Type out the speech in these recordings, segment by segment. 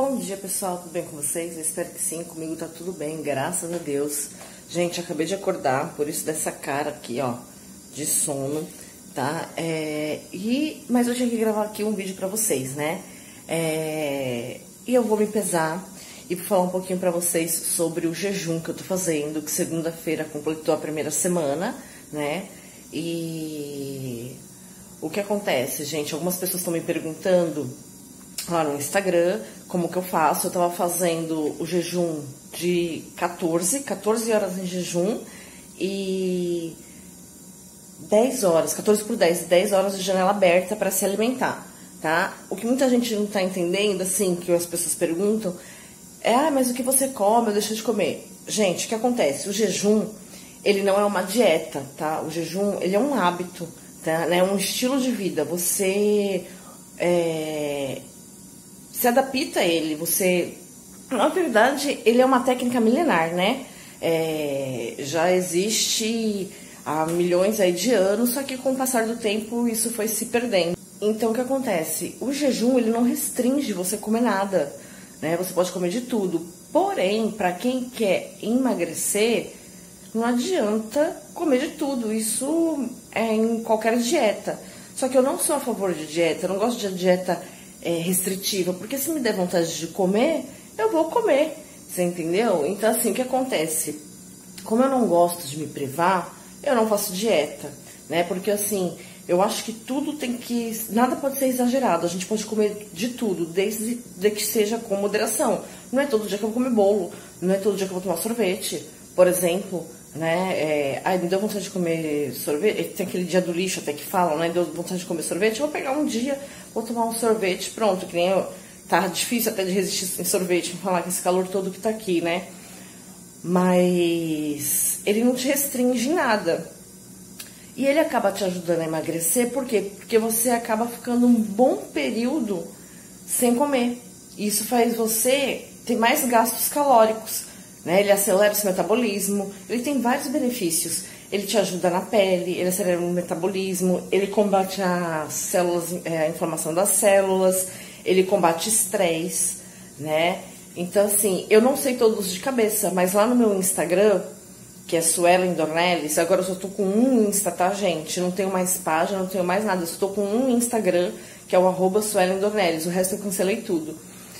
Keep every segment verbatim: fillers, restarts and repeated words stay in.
Bom dia, pessoal, tudo bem com vocês? Eu espero que sim, comigo tá tudo bem, graças a Deus. Gente, acabei de acordar, por isso dessa cara aqui, ó, de sono, tá? É, e, mas eu tinha que gravar aqui um vídeo pra vocês, né? É, e eu vou me pesar e falar um pouquinho pra vocês sobre o jejum que eu tô fazendo, que segunda-feira completou a primeira semana, né? E o que acontece, gente? Algumas pessoas estão me perguntando lá no Instagram como que eu faço. Eu tava fazendo o jejum de quatorze, quatorze horas em jejum e dez horas, quatorze por dez, dez horas de janela aberta para se alimentar, tá? O que muita gente não tá entendendo, assim, que as pessoas perguntam, é, ah, mas o que você come, eu deixo de comer. Gente, o que acontece? O jejum, ele não é uma dieta, tá? O jejum, ele é um hábito, tá? É um estilo de vida. Você é, se adapta a ele, você... Na verdade, ele é uma técnica milenar, né? É, já existe há milhões aí de anos, só que com o passar do tempo isso foi se perdendo. Então, o que acontece? O jejum, ele não restringe você comer nada, né? Você pode comer de tudo. Porém, para quem quer emagrecer, não adianta comer de tudo. Isso é em qualquer dieta. Só que eu não sou a favor de dieta, eu não gosto de dieta é, restritiva, porque se me der vontade de comer, eu vou comer, você entendeu? Então, assim, o que acontece? Como eu não gosto de me privar, eu não faço dieta, né? Porque, assim, eu acho que tudo tem que... Nada pode ser exagerado, a gente pode comer de tudo, desde que seja com moderação. Não é todo dia que eu vou comer bolo, não é todo dia que eu vou tomar sorvete, por exemplo, né? É, ai, me deu vontade de comer sorvete, tem aquele dia do lixo até que falam, né? Deu vontade de comer sorvete, eu vou pegar um dia, vou tomar um sorvete, pronto, que nem eu... Tá difícil até de resistir sem sorvete, vou falar com esse calor todo que tá aqui, né? Mas ele não te restringe em nada. E ele acaba te ajudando a emagrecer, por quê? Porque você acaba ficando um bom período sem comer. Isso faz você ter mais gastos calóricos, né? Ele acelera o seu metabolismo, ele tem vários benefícios. Ele te ajuda na pele, ele acelera o metabolismo, ele combate as células, a inflamação das células, ele combate estresse, né? Então, assim, eu não sei todos de cabeça, mas lá no meu Instagram, que é Suelen Dornelles, agora eu só tô com um Insta, tá, gente? Não tenho mais página, não tenho mais nada, eu só tô com um Instagram, que é o arroba Suelen Dornelles, o resto eu cancelei tudo.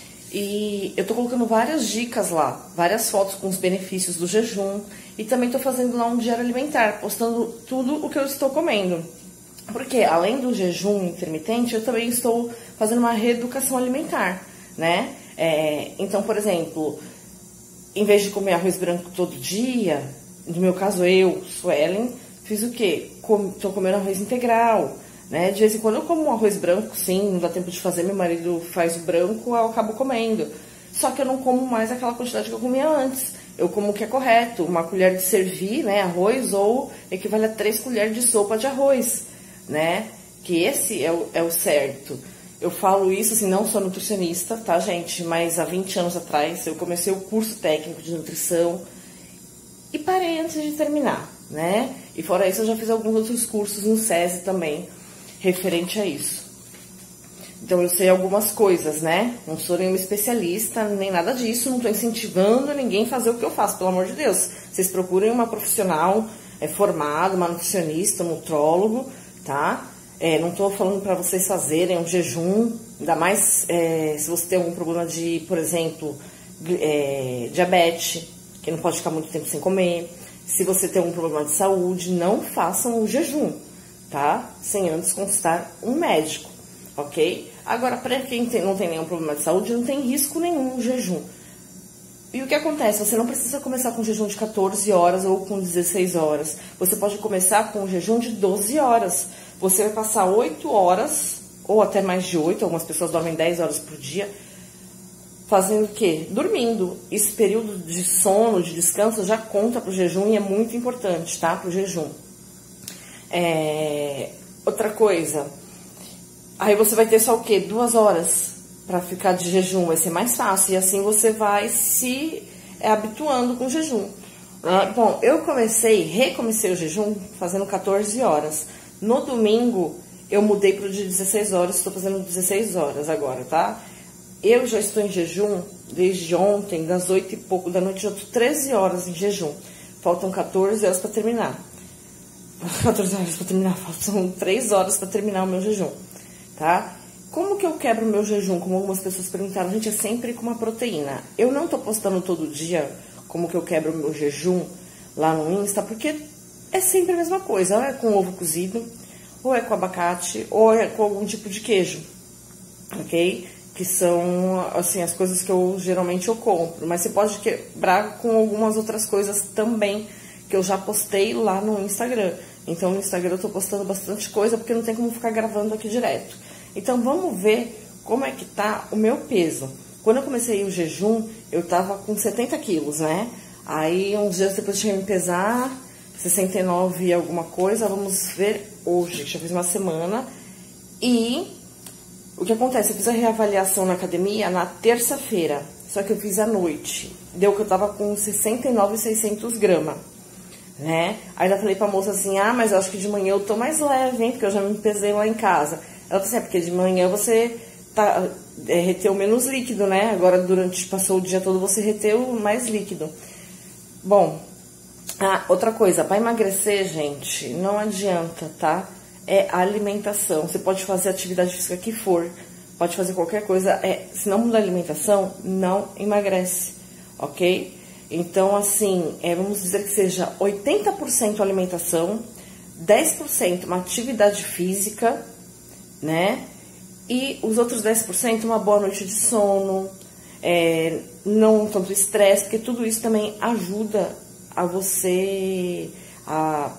E eu tô colocando várias dicas lá, várias fotos com os benefícios do jejum, e também tô fazendo lá um diário alimentar, postando tudo o que eu estou comendo. Porque, além do jejum intermitente, eu também estou fazendo uma reeducação alimentar, né? É, então, por exemplo, em vez de comer arroz branco todo dia, no meu caso eu, Suelen, fiz o quê? Com, tô comendo arroz integral, né? De vez em quando eu como um arroz branco, sim, não dá tempo de fazer, meu marido faz o branco, eu acabo comendo. Só que eu não como mais aquela quantidade que eu comia antes. Eu como o que é correto, uma colher de servir, né, arroz, ou equivale a três colheres de sopa de arroz, né? Que esse é o, é o certo. Eu falo isso, assim, não sou nutricionista, tá, gente? Mas há vinte anos atrás eu comecei o curso técnico de nutrição e parei antes de terminar, né? E fora isso eu já fiz alguns outros cursos no SESI também, referente a isso. Então eu sei algumas coisas, né? Não sou nenhuma especialista, nem nada disso, não tô incentivando ninguém a fazer o que eu faço, pelo amor de Deus. Vocês procurem uma profissional é, formada, uma nutricionista, um nutrólogo, tá? É, não tô falando para vocês fazerem um jejum, ainda mais é, se você tem algum problema de, por exemplo, é, diabetes, que não pode ficar muito tempo sem comer. Se você tem algum problema de saúde, não façam o jejum, tá? Sem antes consultar um médico, ok? Agora, para quem tem, não tem nenhum problema de saúde, não tem risco nenhum o jejum. E o que acontece? Você não precisa começar com um jejum de quatorze horas ou com dezesseis horas. Você pode começar com um jejum de doze horas. Você vai passar oito horas, ou até mais de oito, algumas pessoas dormem dez horas por dia, fazendo o quê? Dormindo. Esse período de sono, de descanso, já conta pro jejum e é muito importante, tá? Pro jejum. É... Outra coisa, aí você vai ter só o quê? Duas horas para ficar de jejum, vai ser mais fácil. E assim você vai se é, habituando com o jejum. Né? Bom, eu comecei, recomecei o jejum fazendo quatorze horas. No domingo, eu mudei para o de dezesseis horas, estou fazendo dezesseis horas agora, tá? eu já estou em jejum desde ontem, das oito e pouco da noite, já estou treze horas em jejum. Faltam quatorze horas para terminar. quatorze horas para terminar, faltam três horas para terminar o meu jejum, tá? Como que eu quebro o meu jejum? Como algumas pessoas perguntaram, gente, é sempre com uma proteína. Eu não tô postando todo dia como que eu quebro o meu jejum lá no Insta, porque é sempre a mesma coisa. Ou é com ovo cozido, ou é com abacate, ou é com algum tipo de queijo, ok? Que são, assim, as coisas que eu geralmente eu compro. Mas você pode quebrar com algumas outras coisas também, que eu já postei lá no Instagram. Então, no Instagram eu tô postando bastante coisa, porque não tem como ficar gravando aqui direto. Então, vamos ver como é que tá o meu peso. Quando eu comecei o jejum, eu tava com setenta quilos, né? Aí, uns dias depois eu tinha que me pesar, sessenta e nove e alguma coisa. Vamos ver hoje, que já fiz uma semana. E o que acontece? Eu fiz a reavaliação na academia na terça-feira, só que eu fiz à noite. Deu que eu tava com sessenta e nove mil e seiscentos gramas, né? Aí eu falei pra moça assim, ah, mas eu acho que de manhã eu tô mais leve, hein? Porque eu já me pesei lá em casa. Ela falou assim, é porque de manhã você tá, é, reteu menos líquido, né? Agora, durante, passou o dia todo, você reteu mais líquido. Bom, ah, outra coisa, para emagrecer, gente, não adianta, tá? É a alimentação. Você pode fazer a atividade física que for, pode fazer qualquer coisa, é, se não mudar a alimentação, não emagrece, ok? Então, assim, é, vamos dizer que seja oitenta por cento alimentação, dez por cento uma atividade física, né? E os outros dez por cento uma boa noite de sono, é, não tanto estresse, porque tudo isso também ajuda a você a,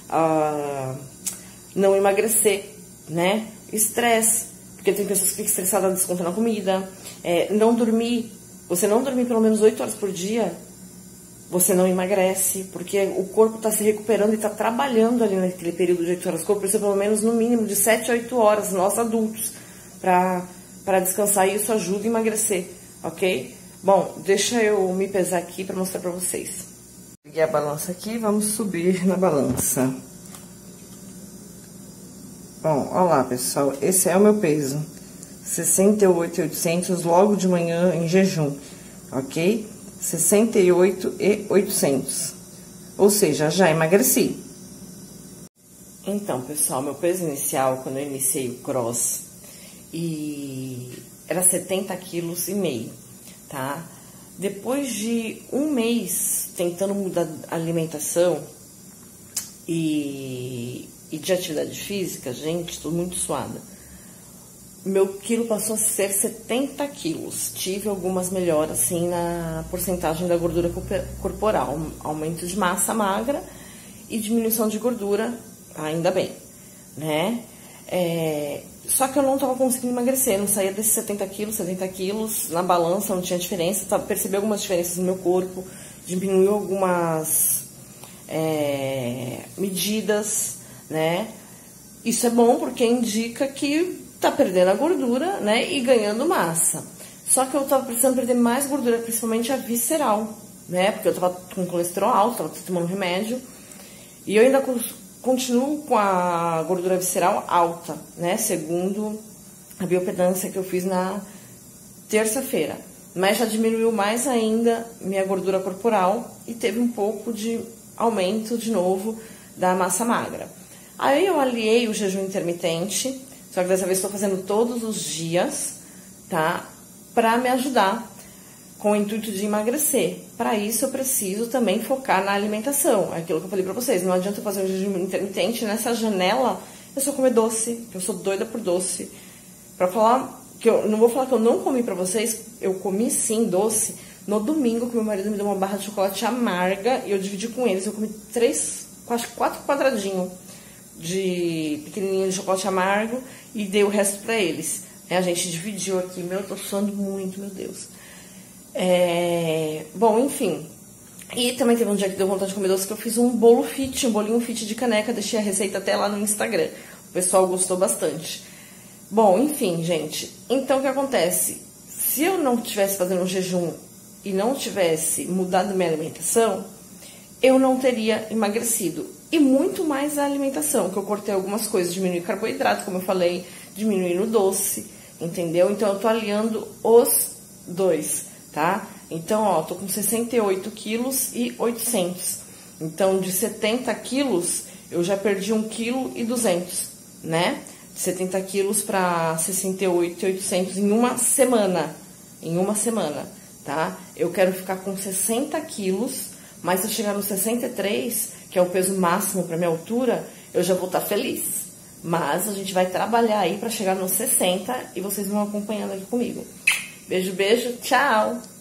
a não emagrecer, né? Estresse, porque tem pessoas que ficam estressadas, descontam na comida, é, não dormir, você não dormir pelo menos oito horas por dia, você não emagrece, porque o corpo está se recuperando e está trabalhando ali naquele período de oito horas. O corpo precisa pelo menos no mínimo de sete a oito horas, nós adultos, para descansar, e isso ajuda a emagrecer, ok? Bom, deixa eu me pesar aqui para mostrar para vocês. Peguei a balança aqui, vamos subir na balança. Bom, olha lá, pessoal, esse é o meu peso, sessenta e oito mil e oitocentos logo de manhã em jejum, ok? sessenta e oito mil e oitocentos, ou seja, já emagreci. Então, pessoal, meu peso inicial, quando eu iniciei o cross, e era setenta quilos e meio, tá? Depois de um mês tentando mudar a alimentação e, e de atividade física, gente, tô muito suada. Meu quilo passou a ser setenta quilos. Tive algumas melhoras, assim, na porcentagem da gordura corporal. Aumento de massa magra e diminuição de gordura, ainda bem, né? É, só que eu não tava conseguindo emagrecer, não saía desses setenta quilos, setenta quilos, na balança não tinha diferença, tava, percebi algumas diferenças no meu corpo, diminuiu algumas é, medidas, né? Isso é bom porque indica que tá perdendo a gordura, né, e ganhando massa. Só que eu tava precisando perder mais gordura, principalmente a visceral, né, porque eu tava com colesterol alto, tava tomando remédio, e eu ainda continuo com a gordura visceral alta, né, segundo a biopedância que eu fiz na terça-feira. Mas já diminuiu mais ainda minha gordura corporal e teve um pouco de aumento de novo da massa magra. Aí eu aliei o jejum intermitente, só que dessa vez estou fazendo todos os dias, tá? Pra me ajudar com o intuito de emagrecer. Para isso eu preciso também focar na alimentação. É aquilo que eu falei pra vocês, não adianta eu fazer um jejum intermitente nessa janela, eu só comer doce, que eu sou doida por doce. Pra falar, que eu não vou falar que eu não comi pra vocês, eu comi sim doce. No domingo, que meu marido me deu uma barra de chocolate amarga e eu dividi com eles, eu comi três, quase quatro quadradinhos de pequenininho de chocolate amargo e dei o resto pra eles. É, a gente dividiu aqui, meu, eu tô suando muito, meu Deus. É, bom, enfim. E também teve um dia que deu vontade de comer doce, que eu fiz um bolo fit, um bolinho fit de caneca, deixei a receita até lá no Instagram. O pessoal gostou bastante. Bom, enfim, gente. Então, o que acontece? Se eu não estivesse fazendo um jejum e não tivesse mudado minha alimentação, eu não teria emagrecido. E muito mais a alimentação, que eu cortei algumas coisas, diminuí carboidrato, como eu falei, diminuí no doce, entendeu? Então, eu tô aliando os dois, tá? Então, ó, tô com sessenta e oito quilos e oitocentos. Então, de setenta quilos, eu já perdi um vírgula duzentos quilos, né? De setenta quilos para sessenta e oito e oitocentos em uma semana. Em uma semana, tá? Eu quero ficar com sessenta quilos, mas se eu chegar no sessenta e três, que é o peso máximo para minha altura, eu já vou estar feliz. Mas a gente vai trabalhar aí para chegar nos sessenta e vocês vão acompanhando aqui comigo. Beijo, beijo, tchau!